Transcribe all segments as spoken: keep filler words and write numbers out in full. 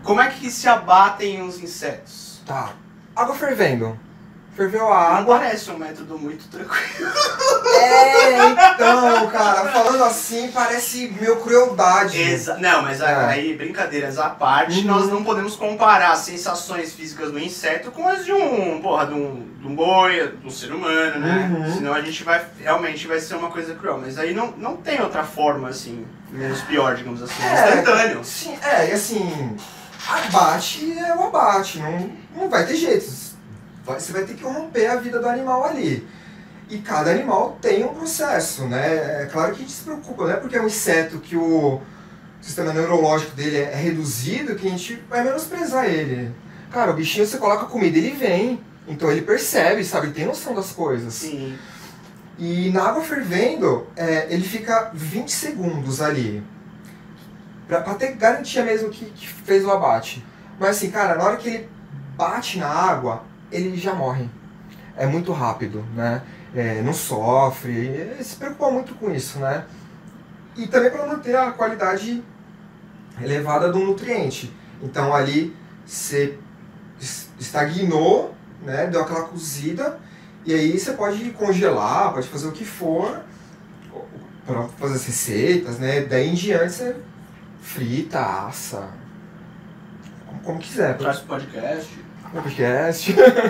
como é que se abatem os insetos? Tá. Água fervendo. Ferveu a água. Não parece um método muito tranquilo. É, então, cara, falando assim, parece meio crueldade. Exa não, mas É. aí, brincadeiras à parte, Uhum. nós não podemos comparar as sensações físicas do inseto com as de um, porra, de um, de um boi, de um ser humano, né? Uhum. Senão a gente vai, realmente vai ser uma coisa cruel. Mas aí não, não tem outra forma, assim, menos pior, digamos assim, é instantâneo. Sim, é, e assim, abate é o abate, não, não vai ter jeito. Vai- Você vai ter que romper a vida do animal ali. E cada animal tem um processo, né? É claro que a gente se preocupa, não é porque é um inseto que o sistema neurológico dele é reduzido que a gente vai menosprezar ele. Cara, o bichinho você coloca comida, ele vem. Então ele percebe, sabe? Ele tem noção das coisas. Sim. E na água fervendo, é, ele fica vinte segundos ali. Pra, pra ter garantia mesmo que, que fez o abate. Mas assim, cara, na hora que ele bate na água, ele já morre. É muito rápido, né? É, não sofre, ele se preocupa muito com isso, né? E também para manter a qualidade elevada do nutriente. Então ali você es- estagnou, né? Deu aquela cozida, e aí você pode congelar, pode fazer o que for para fazer as receitas, né? Daí em diante você frita, assa, como, como quiser. Traz pro podcast. Podcast.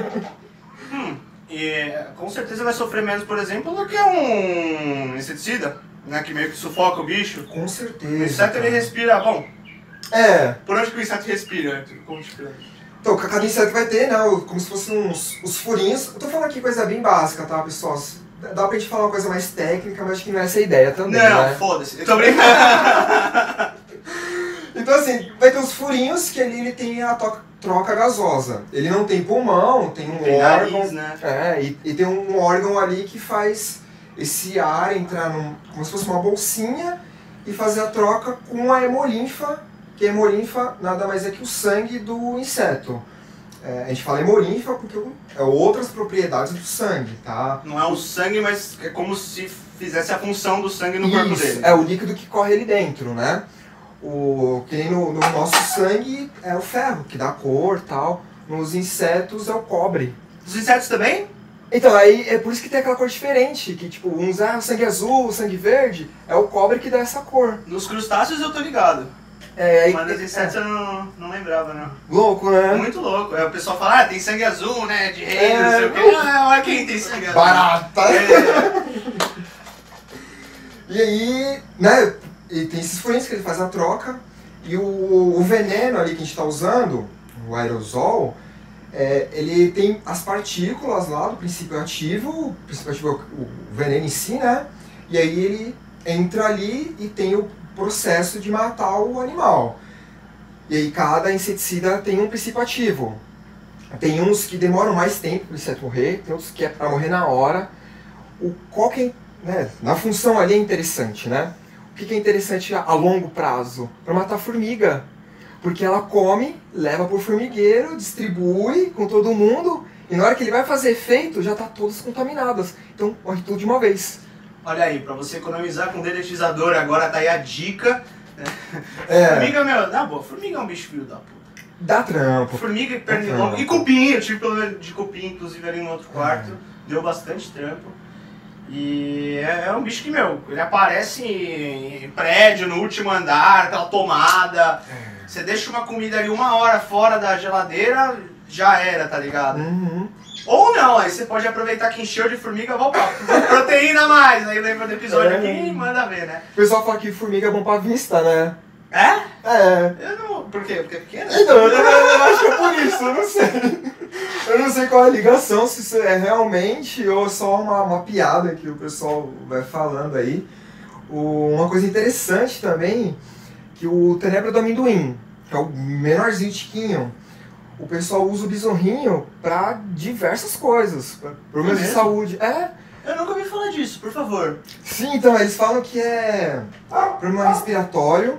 Hum, e com certeza vai sofrer menos, por exemplo, do que um inseticida, né? Que meio que sufoca o bicho. Com certeza. O inseto ele cara. respira, bom, É. por onde que o inseto respira? Como te explicar? Então, cada inseto vai ter, né, o- como se fossem uns os furinhos. Eu tô falando aqui coisa bem básica, tá, pessoal? Dá pra gente falar uma coisa mais técnica, mas acho que não é essa a ideia também, Não, né? foda-se, eu tô brincando. Então, assim, vai ter os furinhos que ali ele tem a to- troca gasosa. Ele não tem pulmão, tem um Tem órgão. nariz, né? É, e, e tem um órgão ali que faz esse ar entrar num, como se fosse uma bolsinha e fazer a troca com a hemolinfa, que a hemolinfa nada mais é que o sangue do inseto. É, a gente fala hemolinfa porque é outras propriedades do sangue, tá? Não é o sangue, mas é como se fizesse a função do sangue no corpo Isso, dele. é o líquido que corre ali dentro, né? O, que nem no, no nosso sangue é o ferro, que dá cor e tal. Nos insetos é o cobre. Os insetos também? Então, aí é por isso que tem aquela cor diferente, que tipo, uns ah, sangue azul, sangue verde, é o cobre que dá essa cor. Nos crustáceos eu tô ligado. É, aí, Mas nos é, insetos eu não, não lembrava, não. louco, né? Muito louco. Aí o pessoal fala, ah, tem sangue azul, né? De rei, É, não sei o quê. uh. Ah, olha quem tem sangue azul. Barata! É. E aí, né, e tem esses furinhos que ele faz a troca, e o, o veneno ali que a gente está usando, o aerosol, é, ele tem as partículas lá do princípio ativo, o princípio ativo é o, o veneno em si, né? E aí ele entra ali e tem o processo de matar o animal. E aí cada inseticida tem um princípio ativo. Tem uns que demoram mais tempo para o inseto morrer, tem outros que é para morrer na hora. O, qual que é, né, na função ali é interessante, né? O que, que é interessante a, a longo prazo? Para matar a formiga. Porque ela come, leva para o formigueiro, distribui com todo mundo, e na hora que ele vai fazer efeito, já tá todas contaminadas. Então morre tudo de uma vez. Olha aí, pra você economizar com dedetizador, agora tá aí a dica. Né? É. Formiga, meu, na boa, formiga é um bicho filho da puta. Dá trampo. Formiga e Dá pernilongo. trampo. E cupim, eu tive problema de cupim, inclusive, ali no outro quarto. Deu bastante trampo. E é, é um bicho que, meu, ele aparece em prédio, no último andar, aquela tomada. Você deixa uma comida ali uma hora fora da geladeira, já era, tá ligado? Uhum. Ou não, aí você pode aproveitar que encheu de formiga, opa, proteína a mais. Aí lembra do episódio É. aqui e manda ver, né? O pessoal fala que formiga é bom pra vista, né? É? É. Eu não. Por quê? Porque é pequena? Então, eu, eu acho que é por isso, eu não sei. Eu não sei qual é a ligação, se isso é realmente ou só uma, uma piada que o pessoal vai falando aí. O, uma coisa interessante também, que o tenebro do amendoim, que é o menorzinho tiquinho, o pessoal usa o besorrinho pra diversas coisas, pra problemas É de mesmo? saúde. É, Eu nunca ouvi falar disso, por favor. sim, então eles falam que é problema respiratório,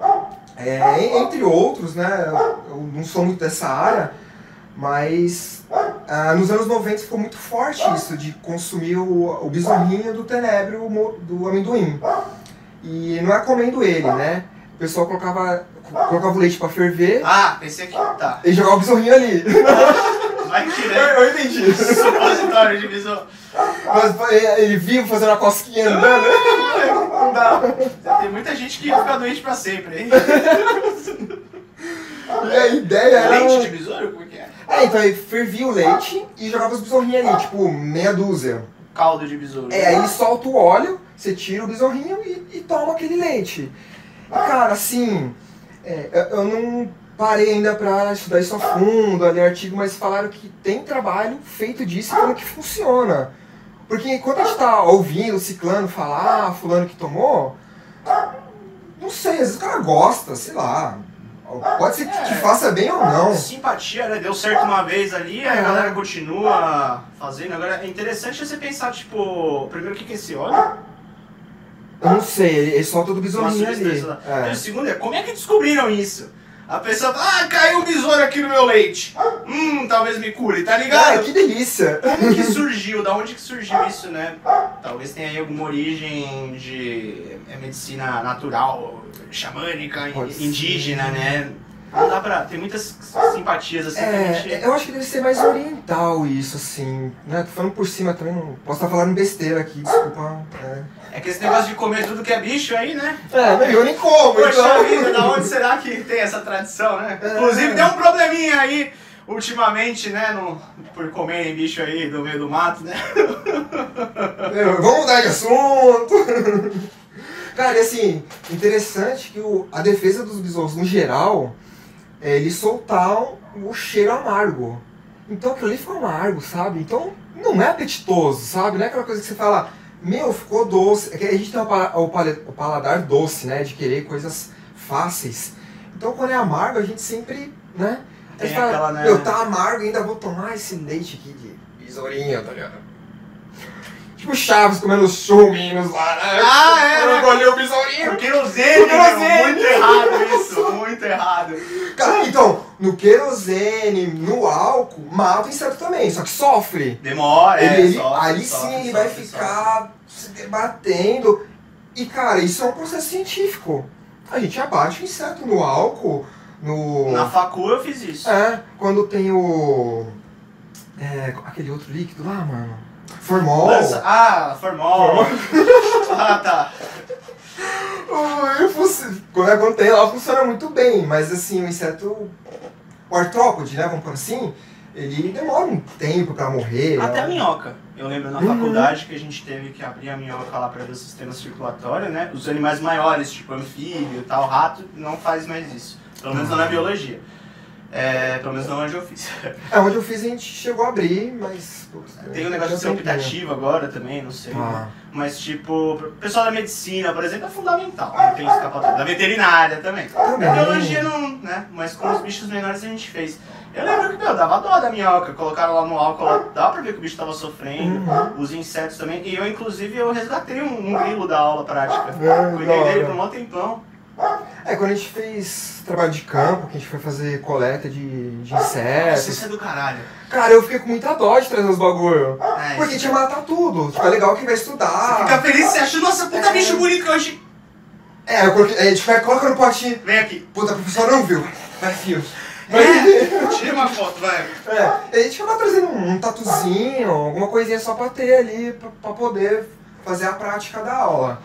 é, entre outros, né? Eu não sou muito dessa área, mas ah, nos anos noventa ficou muito forte isso de consumir o, o besorrinho do tenebro mo- do amendoim. E não é comendo ele, né? O pessoal colocava, colocava o leite pra ferver Ah, pensei que tá. e jogava o besorrinho ali. Vai que Eu, né? eu entendi. Supositório de besouro. Mas ele vivo fazendo uma cosquinha andando. Não dá. Tem muita gente que ia ficar doente pra sempre, hein? E a ideia era... Leite de besouro? Como é que é? É, então aí fervia o leite e jogava os besorrinhos ali, tipo, meia dúzia. Caldo de besouro. É, aí ele solta o óleo, você tira o besorrinho e, e toma aquele leite. E, cara, assim, é, eu- eu não parei ainda pra estudar isso a fundo, a ler artigo, mas falaram que tem trabalho feito disso e falando que funciona. Porque enquanto a gente tá ouvindo o ciclano falar, ah, fulano que tomou, não sei, às vezes o cara gosta, sei lá. Pode ser que te faça bem ou não. Simpatia, né? Deu certo uma vez ali, aí a É. galera continua fazendo. Agora, é interessante você pensar, tipo, primeiro, o que que é esse óleo? Eu não sei, ele, ele solta do Uma besorrinho ali. substância lá. É. E o segundo é, como é que descobriram isso? A pessoa fala, ah, caiu um besouro aqui no meu leite. Hum, talvez me cure, tá Ah, ligado? que delícia! Como que surgiu? Da onde que surgiu isso, né? Talvez tenha aí alguma origem de é, medicina natural, xamânica, Pode ser. indígena, né? Não dá pra... Tem muitas simpatias assim que a É, gente... eu acho que deve ser mais oriental isso, assim, né? Tô falando por cima também, não posso estar falando besteira aqui, desculpa. É, É que esse negócio de comer tudo que é bicho aí, né? é eu nem como, Poxa então. vida, da onde será que tem essa tradição, né? É. Inclusive deu um probleminha aí, ultimamente, né? No, por comerem bicho aí do meio do mato, né? Meu, vamos mudar de assunto. Cara, e assim, interessante que o, a defesa dos besouros, no geral, é eles soltaram o cheiro amargo. Então aquilo ali ficou amargo, sabe? Então não é apetitoso, sabe? Não é aquela coisa que você fala, meu, ficou doce. É que a gente tem o, pa- o pala- o paladar doce, né? De querer coisas fáceis. Então quando é amargo, a gente sempre, né? A Tem gente fala, aquela, né? meu, tá amargo e ainda vou tomar esse leite aqui de besourinho, tá ligado? Tipo Chaves comendo chuminhos lá, né? Ah, é, Eu né? engoli o besourinho. O querosene, O querosene. meu, muito errado isso, muito errado. Cara, então, no querosene, no álcool, mata o inseto também, só que sofre. Demora, Ele, é, ele- sofre, aí sofre, sim ele sofre, vai sofre. ficar se debatendo. E cara, isso é um processo científico. A gente abate o inseto no álcool, no. Na facu eu fiz isso. É, quando tem o. É, aquele outro líquido lá, mano. Formol. Lança- Ah, formol. Ah, tá. Ai, funci- Quando é- quando tem lá funciona muito bem, mas assim, o inseto, o artrópode, né, vamos por assim, ele demora um tempo pra morrer. Até né? a minhoca. Eu lembro na Uhum. faculdade que a gente teve que abrir a minhoca lá para ver o sistema circulatório, né? Os animais maiores, tipo anfíbio e tal, rato, não faz mais isso. Pelo menos não na biologia. É, pelo menos não onde eu fiz. É, onde eu fiz a gente chegou a abrir, mas... putz, Tem um negócio de ser tem um tempinho. optativo agora também, não sei. Ah. Mas tipo, o pessoal da medicina, por exemplo, é fundamental. Não tem escapatória. Da veterinária também. Também. Da biologia não, né? Mas com os bichos menores a gente fez. Eu lembro que, meu, dava dó da minhoca. Colocaram lá no álcool, lá, dá pra ver que o bicho tava sofrendo. Uhum. Os insetos também. E eu, inclusive, eu resgatei um, um grilo da aula prática. É, Cuidei da dele hora. por um tempão. É, quando a gente fez trabalho de campo, que a gente foi fazer coleta de, de Nossa, insetos. isso é do caralho. Cara, eu fiquei com muita dó de trazer os bagulho. É, Porque isso tinha que matar tudo. Tipo, é legal quem vai estudar. Fica feliz, você acha, nossa, puta É. bicho bonito que hoje. É, eu coloquei, a gente vai, coloca no potinho. Vem aqui. Puta, a professora não viu. Vai, fio. É, tira uma foto, vai. É, a gente acaba trazendo um, um tatuzinho, alguma coisinha só pra ter ali, pra, pra poder fazer a prática da aula.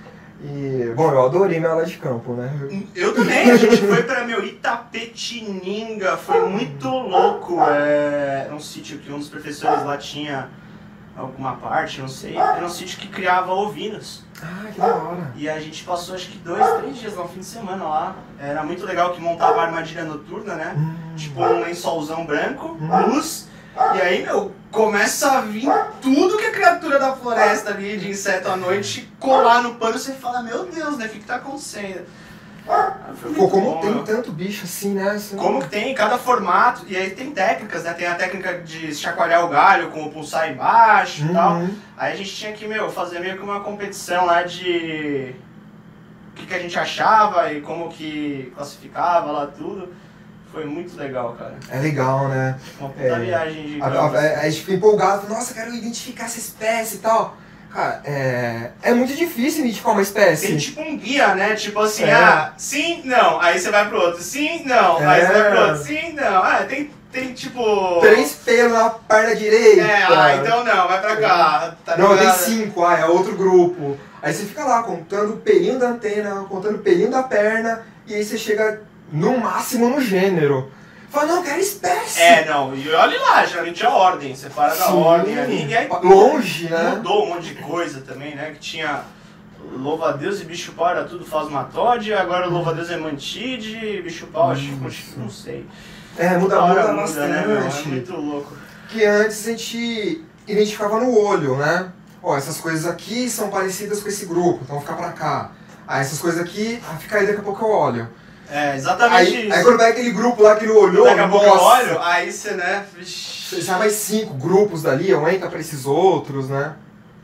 E, bom, eu adorei minha aula de campo, né? Eu também, a gente foi pra, meu, Itapetininga, foi muito louco. É um sítio que um dos professores lá tinha alguma parte, não sei. Era um sítio que criava ovinos. Ah, que da hora. E a gente passou acho que dois, três dias lá, um fim de semana lá. Era muito legal que montava a armadilha noturna, né? Hum. Tipo um lençolzão branco, luz. E aí, meu, começa a vir tudo que a criatura da floresta ali, de inseto à noite, colar no pano e você fala, meu Deus, né? O que que tá acontecendo? Ah, foi Pô, muito como bom, tem meu. tanto bicho assim, né? Você não- Como que tem, cada formato, e aí tem técnicas, né? Tem a técnica de chacoalhar o galho com o pulsar embaixo e tal. Uhum. Aí a gente tinha que, meu, fazer meio que uma competição lá de o que, que a gente achava e como que classificava lá tudo. Foi muito legal, cara. É legal, né? Uma puta É. viagem de A, campo. a, a gente fica empolgado, fala, nossa, quero identificar essa espécie e tal. Cara, é, é muito difícil identificar uma espécie. Tem tipo um guia, né? Tipo assim, É. ah, sim, não. Aí você vai pro outro, sim, não. Aí É. você vai pro outro, sim, não. Ah, tem, tem tipo... Três pelos na perna direita. É, ah, então não, vai pra cá. Tá Não, tem ligado? cinco, ah, é outro grupo. Aí você fica lá contando o pelinho da antena, contando o pelinho da perna, e aí você chega no máximo no gênero. Fala, não, eu quero espécie. É, não, e olha lá, geralmente é a ordem, você para da Sim. ordem ali, e aí Longe, né? mudou um monte de coisa também, né, que tinha louva-a-Deus e bicho-pau era tudo falsmatóide, agora louva-a-Deus é mantide, bicho-pau acho que não sei. É, muda, Toda hora muda muda, bastante. né, meu? É muito louco. Que antes a gente identificava no olho, né? Ó, essas coisas aqui são parecidas com esse grupo, então fica pra cá. Ah, essas coisas aqui, ah, fica aí, daqui a pouco eu olho. É, exatamente Aí, isso. aí quando pega aquele grupo lá que não olhou, Daqui a pouco eu nossa, olho, aí você, né, vixi. você já mais cinco grupos dali, aumenta pra esses outros, né?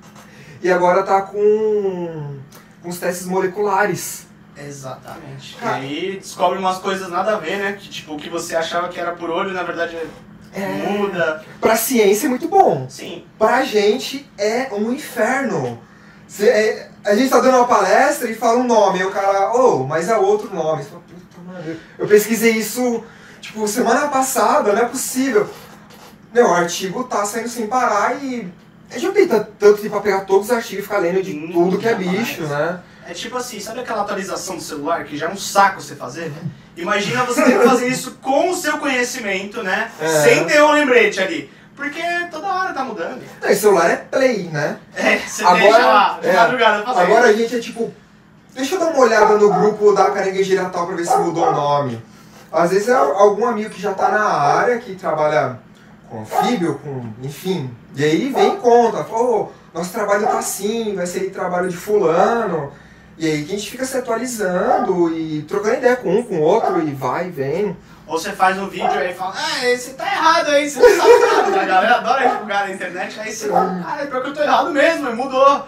E agora tá com, com os testes moleculares. Exatamente. Ah. E aí descobre umas coisas nada a ver, né, que tipo, o que você achava que era por olho, na verdade É. muda. Pra ciência é muito bom. Sim. Pra gente é um inferno. Cê, é, a gente tá dando uma palestra e fala um nome, aí o cara, oh, mas é outro nome. Você fala, puta, mano, eu pesquisei isso, tipo, semana passada, não é possível. Meu, o artigo tá saindo sem parar e a gente não tem tanto tempo pra pegar todos os artigos e ficar lendo de Hum, tudo que é jamais. bicho, né? É tipo assim, sabe aquela atualização do celular que já é um saco você fazer? Imagina você ter que fazer isso com o seu conhecimento, né? É. Sem ter um lembrete ali. Porque toda hora tá mudando. Não, e celular é play, né? É, você Agora- deixa lá, de é, madrugada fazendo. Agora a gente é tipo, deixa eu dar uma olhada no grupo da caranguejeira tal pra ver se mudou o nome. Às vezes é algum amigo que já tá na área, que trabalha com anfíbio, com, enfim. E aí vem e conta, fala, oh, nosso trabalho tá assim, vai ser trabalho de fulano. E aí que a gente fica se atualizando e trocando ideia com um, com o outro, e vai e vem. Ou você faz um vídeo aí e fala, ah, você tá errado aí, você não sabe nada. A galera adora divulgar na internet, aí você fala, ah, é pior que eu tô errado mesmo, mudou.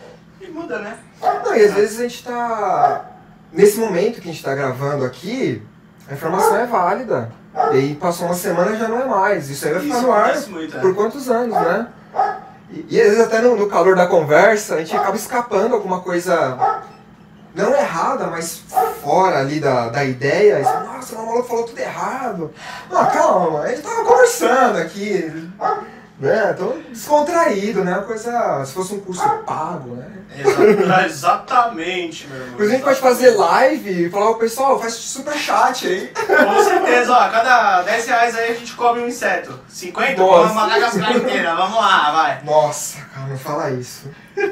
E muda, né? Não, e às vezes a gente tá... Nesse momento que a gente tá gravando aqui, a informação é válida. E aí passou uma semana já não é mais. Isso aí vai ficar Isso no ar acontece muito, é. por quantos anos, né? E, e às vezes até no, no calor da conversa, a gente acaba escapando alguma coisa não errada, mas fora ali da, da ideia. E você, nossa, o maluco falou tudo errado. Não, calma, a gente tava conversando aqui. Né? Tão descontraído, né? Uma coisa, se fosse um curso pago, né? Exa- exatamente, meu irmão. Inclusive a gente pode fazer live e falar, ô pessoal, faz super chat aí. Com certeza, ó, cada dez reais aí a gente come um inseto. cinquenta? Nossa. Come uma Madagascar inteira, vamos lá, vai. Nossa, cara, não fala isso.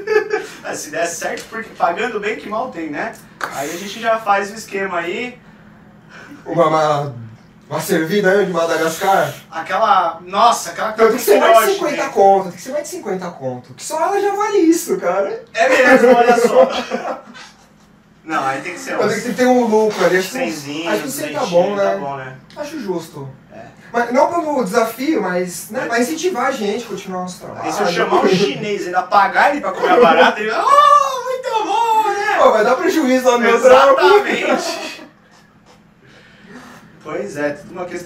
É, se der certo, porque pagando bem que mal tem, né? Aí a gente já faz o esquema aí. Uma, uma, uma servida aí de Madagascar. Aquela, nossa, aquela Então tem que ser mais de filhote, cinquenta né? conto, tem que ser mais de cinquenta conto. Que só ela já vale isso, cara. É mesmo, olha só. Não, aí tem que ser Mas uns tem que ter um lucro ali, acho que uns- cenzinhos, acho que cem tá leitinho, bom, né? Tá bom, né? Acho justo. É. Mas não pelo desafio, mas né, pra incentivar a gente a continuar o nosso trabalho. Aí se eu chamar um chinês e ainda pagar ele pra comer a barata, ele vai, oh, muito bom, né? Pô, vai dar prejuízo lá no meu trampo. Exatamente. Pois é, tudo uma questão.